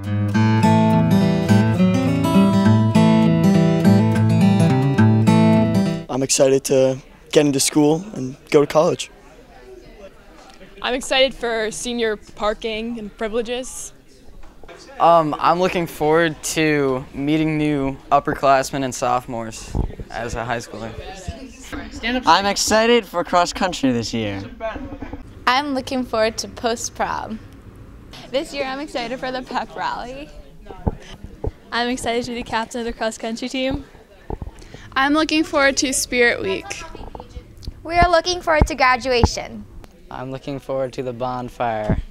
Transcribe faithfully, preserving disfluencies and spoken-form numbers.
I'm excited to get into school and go to college. I'm excited for senior parking and privileges. Um, I'm looking forward to meeting new upperclassmen and sophomores as a high schooler. I'm excited for cross country this year. I'm looking forward to post-prom. This year I'm excited for the pep rally. I'm excited to be the captain of the cross country team. I'm looking forward to Spirit Week. We are looking forward to graduation. I'm looking forward to the bonfire.